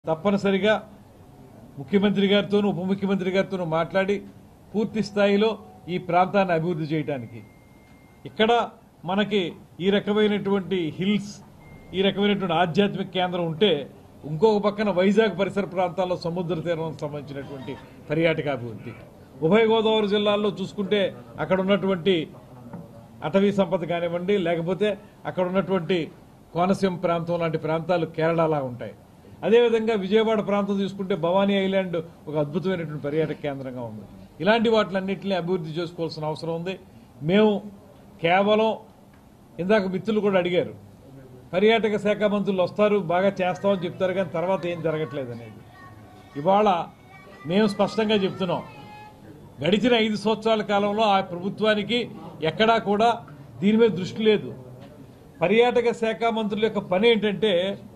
తప్పనిసరిగా ముఖ్యమంత్రి గారితోనూ ఉప ముఖ్యమంత్రి గారితోనూ మాట్లాడి పూర్తి స్థాయిలో ఈ ప్రాంతాన్ని అభివృద్ధి చేయడానికి ఇక్కడ మనకి ఈ రకమైనటువంటి హిల్స్ ఈ రకమైనటువంటి ఆధ్యాత్మిక కేంద్రం ఉంటే ఇంకొక పక్కన వైజాగ్ పరిసర ప్రాంతాల్లో సముద్ర తీరం సంబంధించినటువంటి పర్యాటక అభివృద్ధి ఉభయ గోదావరి జిల్లాల్లో చూసుకుంటే అక్కడ ఉన్నటువంటి అటవీ సంపద కానివ్వండి లేకపోతే అక్కడ ఉన్నటువంటి కోనసీమ ప్రాంతం లాంటి ప్రాంతాలు కేరళలా ఉంటాయి. అదేవిధంగా విజయవాడ ప్రాంతం తీసుకుంటే భవానీ ఐలాండ్ ఒక అద్భుతమైనటువంటి పర్యాటక కేంద్రంగా ఉంది. ఇలాంటి వాటిలన్నింటినీ అభివృద్ధి చేసుకోవాల్సిన అవసరం ఉంది. మేము కేవలం ఇందాక మిత్రులు కూడా అడిగారు, పర్యాటక శాఖ మంత్రులు వస్తారు బాగా చేస్తామని చెప్తారు కానీ తర్వాత ఏం జరగట్లేదు అనేది. ఇవాళ మేము స్పష్టంగా చెప్తున్నాం, గడిచిన 5 సంవత్సరాల కాలంలో ఆ ప్రభుత్వానికి ఎక్కడా కూడా దీని మీద దృష్టి లేదు. పర్యాటక శాఖ మంత్రుల యొక్క పని ఏంటంటే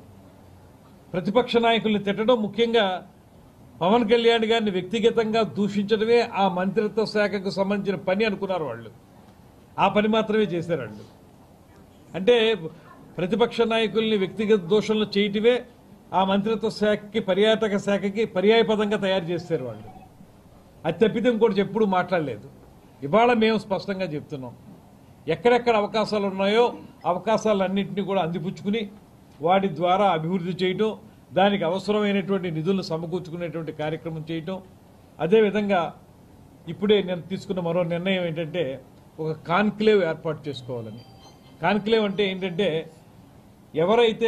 ప్రతిపక్ష నాయకుల్ని తిట్టడం, ముఖ్యంగా పవన్ కళ్యాణ్ గారిని వ్యక్తిగతంగా దూషించడమే ఆ మంత్రిత్వ శాఖకు సంబంధించిన పని అనుకున్నారు వాళ్ళు. ఆ పని మాత్రమే చేశారు వాళ్ళు. అంటే ప్రతిపక్ష నాయకుల్ని వ్యక్తిగత దోషంలో చేయటమే ఆ మంత్రిత్వ శాఖకి పర్యాటక శాఖకి పర్యాయపదంగా తయారు చేశారు వాళ్ళు. అది తప్పితే ఇంకోటి ఎప్పుడు మాట్లాడలేదు. ఇవాళ మేము స్పష్టంగా చెప్తున్నాం, ఎక్కడెక్కడ అవకాశాలు ఉన్నాయో అవకాశాలన్నింటినీ కూడా అందిపుచ్చుకుని వాటి ద్వారా అభివృద్ధి చేయటం, దానికి అవసరమైనటువంటి నిధులను సమకూర్చుకునేటువంటి కార్యక్రమం చేయటం. అదేవిధంగా ఇప్పుడే నేను తీసుకున్న మరో నిర్ణయం ఏంటంటే ఒక కాన్క్లేవ్ ఏర్పాటు చేసుకోవాలని. కాన్క్లేవ్ అంటే ఏంటంటే ఎవరైతే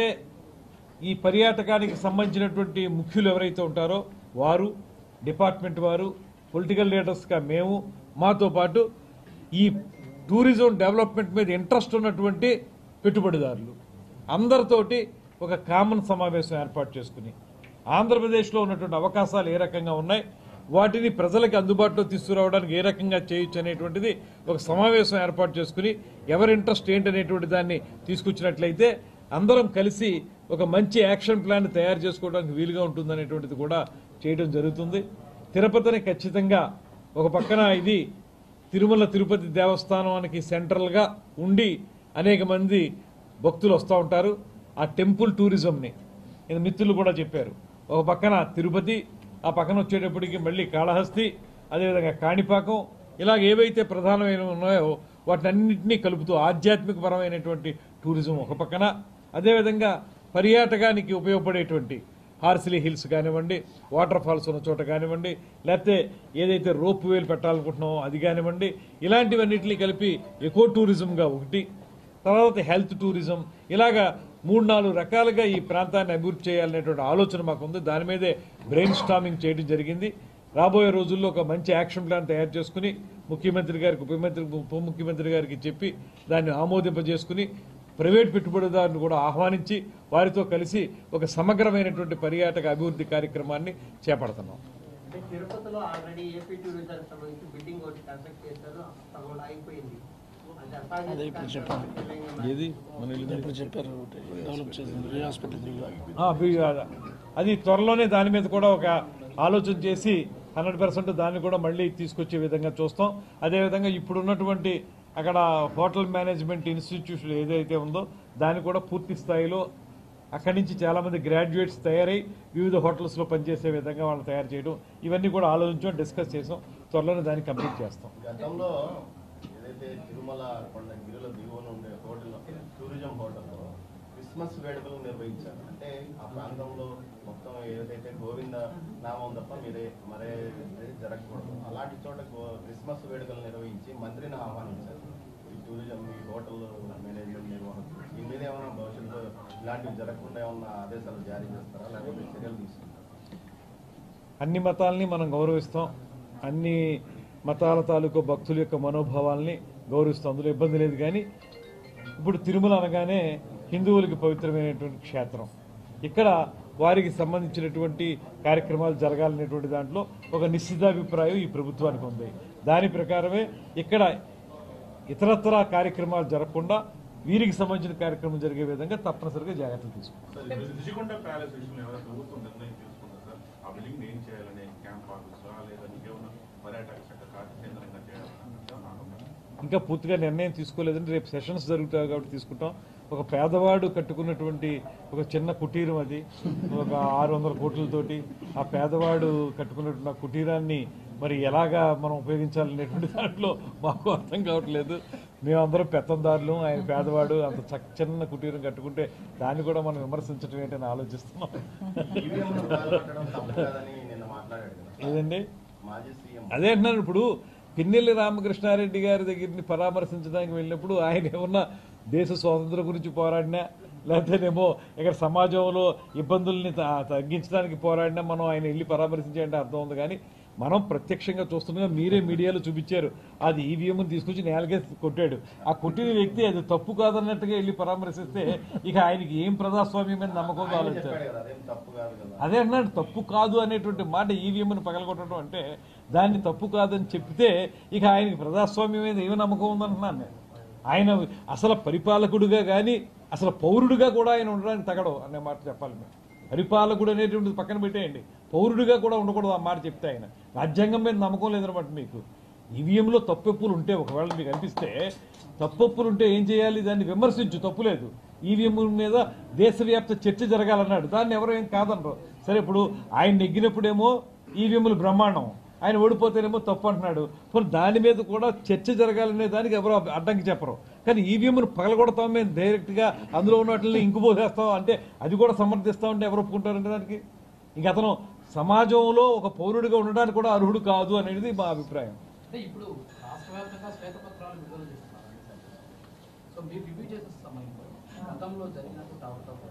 ఈ పర్యాటకానికి సంబంధించినటువంటి ముఖ్యులు ఎవరైతే ఉంటారో వారు, డిపార్ట్మెంట్ వారు, పొలిటికల్ లీడర్స్గా మేము, మాతో పాటు ఈ టూరిజం డెవలప్మెంట్ మీద ఇంట్రెస్ట్ ఉన్నటువంటి పెట్టుబడిదారులు అందరితోటి ఒక కామన్ సమావేశం ఏర్పాటు చేసుకుని ఆంధ్రప్రదేశ్లో ఉన్నటువంటి అవకాశాలు ఏ రకంగా ఉన్నాయి, వాటిని ప్రజలకు అందుబాటులో తీసుకురావడానికి ఏ రకంగా చేయొచ్చు అనేటువంటిది ఒక సమావేశం ఏర్పాటు చేసుకుని ఎవరి ఇంట్రెస్ట్ ఏంటనేటువంటి దాన్ని తీసుకొచ్చినట్లయితే అందరం కలిసి ఒక మంచి యాక్షన్ ప్లాన్ తయారు చేసుకోవడానికి వీలుగా ఉంటుందనేటువంటిది కూడా చేయడం జరుగుతుంది. తిరుపతిని ఖచ్చితంగా ఒక పక్కన ఇది తిరుమల తిరుపతి దేవస్థానానికి సెంట్రల్గా ఉండి అనేక మంది భక్తులు వస్తూ ఉంటారు. ఆ టెంపుల్ టూరిజంని మిత్రులు కూడా చెప్పారు, ఒక పక్కన తిరుపతి, ఆ పక్కన వచ్చేటప్పటికి మళ్ళీ కాళహస్తి, అదేవిధంగా కాణిపాకం, ఇలాగ ఏవైతే ప్రధానమైన ఉన్నాయో వాటినన్నింటినీ కలుపుతూ ఆధ్యాత్మిక పరమైనటువంటి టూరిజం ఒక పక్కన, అదేవిధంగా పర్యాటకానికి ఉపయోగపడేటువంటి హార్సిలీ హిల్స్ కానివ్వండి, వాటర్ ఫాల్స్ ఉన్న చోట కానివ్వండి, లేకపోతే ఏదైతే రోప్ వేలు పెట్టాలనుకుంటున్నామో అది కానివ్వండి, ఇలాంటివన్నింటినీ కలిపి ఎకో టూరిజంగా ఒకటి, తర్వాత హెల్త్ టూరిజం, ఇలాగా 3-4 రకాలుగా ఈ ప్రాంతాన్ని అభివృద్ధి చేయాలనేటువంటి ఆలోచన మాకుంది. దాని మీదే బ్రెయిన్ స్టార్మింగ్ చేయడం జరిగింది. రాబోయే రోజుల్లో ఒక మంచి యాక్షన్ ప్లాన్ తయారు చేసుకుని ముఖ్యమంత్రి గారికి, ఉప ముఖ్యమంత్రి గారికి చెప్పి దాన్ని ఆమోదింపజేసుకుని ప్రైవేట్ పెట్టుబడిదారులను కూడా ఆహ్వానించి వారితో కలిసి ఒక సమగ్రమైనటువంటి పర్యాటక అభివృద్ధి కార్యక్రమాన్ని చేపడుతున్నాం. తిరుపతిలో ఆల్రెడీ ఏపీ టూరిజం సంబంధించి బిల్డింగ్ ఒకటి కన్స్ట్రక్ట్ చేశారు, సగం అయిపోయింది. అది త్వరలోనే దాని మీద కూడా ఒక ఆలోచన చేసి 100% దాన్ని కూడా మళ్ళీ తీసుకొచ్చే విధంగా చూస్తాం. అదేవిధంగా ఇప్పుడున్నటువంటి అక్కడ హోటల్ మేనేజ్మెంట్ ఇన్స్టిట్యూషన్ ఏదైతే ఉందో దాన్ని కూడా పూర్తి స్థాయిలో అక్కడి నుంచి చాలామంది గ్రాడ్యుయేట్స్ తయారై వివిధ హోటల్స్లో పనిచేసే విధంగా వాళ్ళు తయారు చేయడం, ఇవన్నీ కూడా ఆలోచించాం, డిస్కస్ చేసాం. త్వరలోనే దాన్ని కంప్లీట్ చేస్తాం. గతంలో ఏదైతే తిరుమల కొండగిరిల దిగువన ఉండే హోటల్ టూరిజం హోటల్లో క్రిస్మస్ వేడుకలు నిర్వహించారు. అంటే ఆ ప్రాంతంలో మొత్తం ఏదైతే గోవింద నామం తప్ప మరే జరగకూడదు. అలాంటి చోట క్రిస్మస్ వేడుకలు నిర్వహించి మంత్రిని ఆహ్వానించారు. ఈ టూరిజం, ఈ హోటల్ మేనేజ్మెంట్ నిర్వహణ దీని మీద ఏమైనా భవిష్యత్తులో ఇలాంటివి జరగకుండా ఏమన్నా ఆదేశాలు జారీ చేస్తారా, లేకపోతే చర్యలు తీసుకుంటారా? అన్ని మతాలని మనం గౌరవిస్తాం, అన్ని మతాల తాలూకు భక్తుల యొక్క మనోభావాల్ని గౌరవిస్తాం, అందులో ఇబ్బంది లేదు. కానీ ఇప్పుడు తిరుమల అనగానే హిందువులకి పవిత్రమైనటువంటి క్షేత్రం. ఇక్కడ వారికి సంబంధించినటువంటి కార్యక్రమాలు జరగాలనేటువంటి దాంట్లో ఒక నిశ్చితాభిప్రాయం ఈ ప్రభుత్వానికి ఉంది. దాని ప్రకారమే ఇక్కడ ఇతరత్ర కార్యక్రమాలు జరగకుండా వీరికి సంబంధించిన కార్యక్రమం జరిగే విధంగా తప్పనిసరిగా జాగ్రత్తలు తీసుకుంటాం. ఇంకా పూర్తిగా నిర్ణయం తీసుకోలేదండి. రేపు సెషన్స్ జరుగుతాయి కాబట్టి తీసుకుంటాం. ఒక పేదవాడు కట్టుకున్నటువంటి ఒక చిన్న కుటీరం అది ఒక 600 కోట్లతోటి ఆ పేదవాడు కట్టుకున్నటువంటి ఆ కుటీరాన్ని మరి ఎలాగా మనం ఉపయోగించాలనేటువంటి దాంట్లో మాకు అర్థం కావట్లేదు. మేమందరం పెత్తందారులు, ఆయన పేదవాడు, అంత చిన్న కుటీరం కట్టుకుంటే దాన్ని కూడా మనం విమర్శించడం ఏంటని ఆలోచిస్తున్నాం. ఈవీఎంను పాల్గొనడం తప్పు కాదని నిన్న మాట్లాడాడు కదా ఏదండి మాజీ సీఎం. అదే అంటున్నాను. ఇప్పుడు పిన్నెల్లి రామకృష్ణారెడ్డి గారి దగ్గరికి పరామర్శించడానికి వెళ్ళినప్పుడు ఆయన ఏమన్నా దేశ స్వాతంత్రం గురించి పోరాడినా లేకపోతేనేమో ఇక్కడ సమాజంలో ఇబ్బందుల్ని తగ్గించడానికి పోరాడినా మనం ఆయన వెళ్ళి పరామర్శించాలంటే అర్థం ఉంది. కానీ మనం ప్రత్యక్షంగా చూస్తుండగా మీరే మీడియాలో చూపించారు, అది ఈవీఎంని తీసుకొచ్చి నేలకే కొట్టాడు. ఆ కొట్టిన వ్యక్తి అది తప్పు కాదన్నట్టుగా వెళ్ళి పరామర్శిస్తే ఇక ఆయనకి ఏం ప్రజాస్వామ్యం మీద నమ్మకం ఆయన ఆలోచించారు. చెప్పాడు కదా, అదేం తప్పు కాదు కదా. అదే అన్నాడు, తప్పు కాదు అనేటువంటి మాట ఈవీఎంని పగలగొట్టడం అంటే దాన్ని తప్పు కాదని చెప్తే ఇక ఆయనకి ప్రజాస్వామ్యం మీద ఏమి నమ్మకం ఉందంటున్నాను నేను. ఆయన అసలు పరిపాలకుడుగా కానీ అసలు పౌరుడిగా కూడా ఆయన ఉండడానికి తగడు అనే మాట చెప్పాలి. మేము పరిపాలకుడు అనేటువంటిది పక్కన పెట్టేయండి, పౌరుడిగా కూడా ఉండకూడదు ఆ మాట చెప్తే. ఆయన రాజ్యాంగం మీద నమ్మకం లేదనమాట మీకు. ఈవీఎంలో తప్పొప్పులు ఉంటే ఒకవేళ మీకు అనిపిస్తే తప్పొప్పులు ఉంటే ఏం చేయాలి, దాన్ని విమర్శించు, తప్పులేదు. ఈవీఎం మీద దేశవ్యాప్త చర్చ జరగాలన్నాడు, దాన్ని ఎవరు ఏం కాదనరు. సరే, ఇప్పుడు ఆయన నెగ్గినప్పుడేమో ఈవీఎంలు బ్రహ్మాండం, ఆయన ఓడిపోతేనేమో తప్పు అంటున్నాడు. పోనీ దాని మీద కూడా చర్చ జరగాలనే దానికి ఎవరు అడ్డంకి చెప్పరు. కానీ ఈవీఎంను పగలగొడతాం మేము డైరెక్ట్గా, అందులో ఉన్న వాటిని ఇంకుపోసేస్తాం అంటే అది కూడా సమర్థిస్తామంటే ఎవరు ఒప్పుకుంటారంటే దానికి? ఇంక అతను సమాజంలో ఒక పౌరుడిగా ఉండడానికి కూడా అర్హుడు కాదు అనేది మా అభిప్రాయం. అంటే ఇప్పుడు రాష్ట్ర వ్యాప్తంగా శ్వేతపత్రాలు విడుదల చేస్తున్నారు. సో మీరు రివ్యూ చేసే సమయంలో గతంలో జరిగినట్టు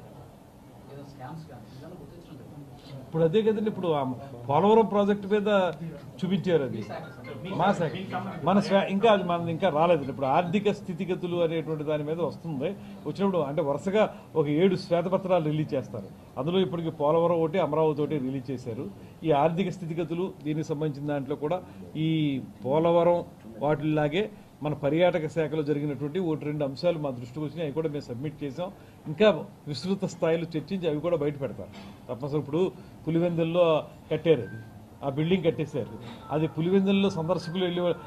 ఏదో స్కామ్స్ కానీ ఇదన్నా గుర్తించడం లేదు. ఇప్పుడు అదే కదండి, ఇప్పుడు ఆ పోలవరం ప్రాజెక్టు మీద చూపించారు, అది మా శాఖ ఇంకా అది మనది ఇంకా రాలేదు. ఇప్పుడు ఆర్థిక స్థితిగతులు అనేటువంటి దాని మీద వస్తుంది. వచ్చినప్పుడు అంటే వరుసగా ఒక 7 శ్వేతపత్రాలు రిలీజ్ చేస్తారు. అందులో ఇప్పటికి పోలవరం ఒకటి, అమరావతి ఒకటి రిలీజ్ చేశారు. ఈ ఆర్థిక స్థితిగతులు దీనికి సంబంధించిన దాంట్లో కూడా ఈ పోలవరం వాటిలాగే మన పర్యాటక శాఖలో జరిగినటువంటి 1-2 అంశాలు మా దృష్టికి వచ్చినాయి. అవి కూడా మేము సబ్మిట్ చేసాం. ఇంకా విస్తృత స్థాయిలో చర్చించి అవి కూడా బయట పెడతారు తప్పనిసరి. ఇప్పుడు పులివెందుల్లో కట్టారు, అది ఆ బిల్డింగ్ కట్టేశారు. అది పులివెందుల్లో సందర్శకులు వెళ్ళి